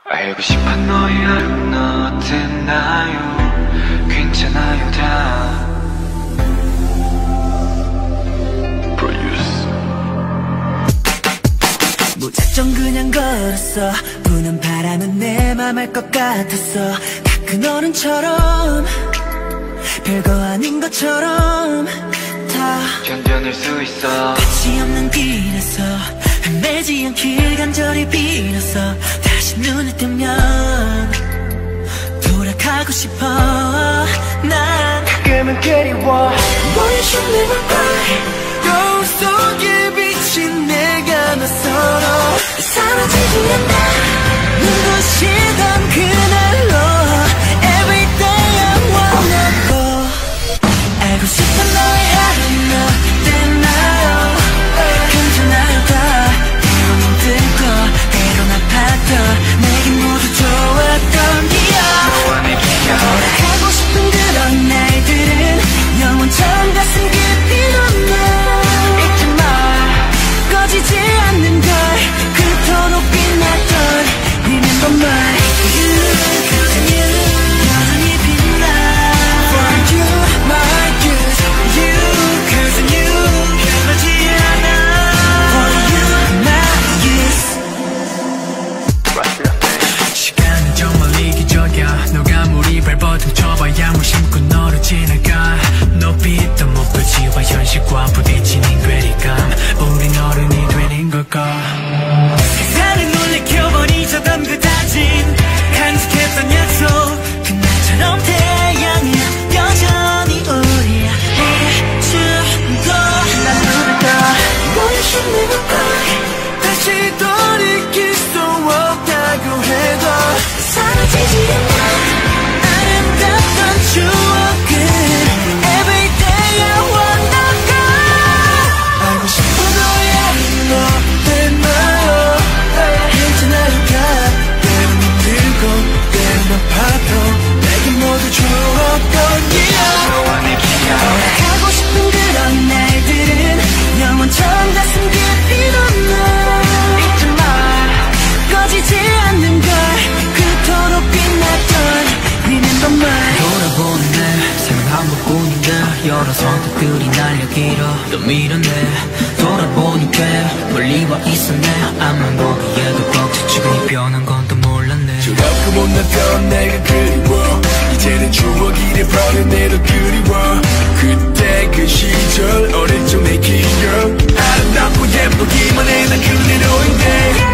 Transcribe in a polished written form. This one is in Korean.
알고 싶은 너의 하루는 어땠나요? 괜찮아요 다 무작정 그냥 걸었어. 부는 바람은 내 맘 알 것 같았어. 다 큰 어른처럼 별거 아닌 것처럼 다 견뎌낼 수 있어. 끝이 없는 길에서 헤매지 않길 간절히 빌었어. 다시 눈을 뜨면 돌아가고 싶어. 난 가끔은 그리워. Won't you never cry. 거울 속에 비친 내가 낯설어. 사라지지 않아 눈부시던 그날로. Every day I wanna go. 알고 싶은 너의 하루는 어땠나요? 괜찮아요 다. 때론 힘들고 때론 아팠던 내겐 모두 좋았던 기억. 너와 내 기억. 돌아가고 싶은 그런 날들은 영원처럼 가슴 깊이 넣어. 잊지 마. 꺼지지 않는 걸 그토록 빛났던 Remember my you, you 여전히 빛나. For you, my youth, you, cause you 변하지 않아. For you, my youth. 시간은 정말 이기적이야. 너가 물이 발버둥 쳐봐야 무심코 너를 지나가. 높이도 목표치와 현실과 부딪히는 괴리감. 우린 어른이 되는 걸까. 세상을 놀래켜버리자던 그 다짐, 간직했던 약속, 그날처럼 태양이야 여전히 우리야. 해주고 난 눈을 떠. Won't you never cry. 다시 돌이킬 수 없다고 해도 사라지지 않아 아름답던 추억은. Every day I wanna go. 알고 싶어 너의 하루는 어땠나요? 괜찮아요 다. 때론 힘들고 때론 아파도 내겐 모두 좋았던 기억. 너와 내 기억. 돌아가고 싶은 그런 날들은 영원처럼 가슴 깊이 넣어. 잊지 마. 꺼지지 않는 걸 그토록 빛났던 Remember my. 돌아보는 내 생은 한 번뿐인데 여러 선택들이 날 여기로 또 밀어내. 돌아보니 꽤 멀리 와 있었네. 앞만 보기에도 벅차지고 변한 건 또 몰랐네. 저렇게 못났던 내가 그리워. 이제는 추억이 돼버린 내도 그리워. 그때 그 시절 어릴 적 내 기억. 아름답고 예쁘기만 해 난 그대로인데.